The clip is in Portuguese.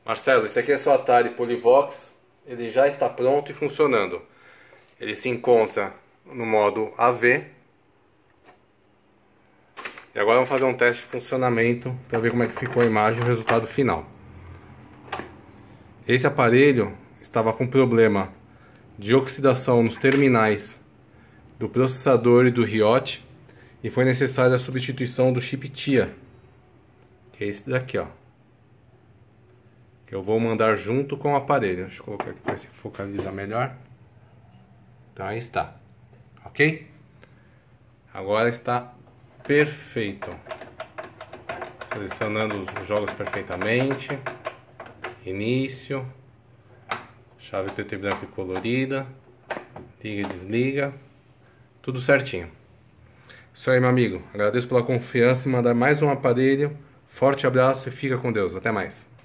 Marcelo, esse aqui é seu Atari Polivox. Ele já está pronto e funcionando. Ele se encontra no modo AV. E agora vamos fazer um teste de funcionamento para ver como é que ficou a imagem e o resultado final. Esse aparelho estava com problema de oxidação nos terminais do processador e do RIOT e foi necessária a substituição do chip TIA, que é esse daqui, ó, que eu vou mandar junto com o aparelho. Deixa eu colocar aqui para se focalizar melhor. Então aí está, ok? Agora está perfeito. Selecionando os jogos perfeitamente. Início. Chave preto e branco e colorida. Liga e desliga. Tudo certinho. Isso aí, meu amigo. Agradeço pela confiança em mandar mais um aparelho. Forte abraço e fica com Deus. Até mais.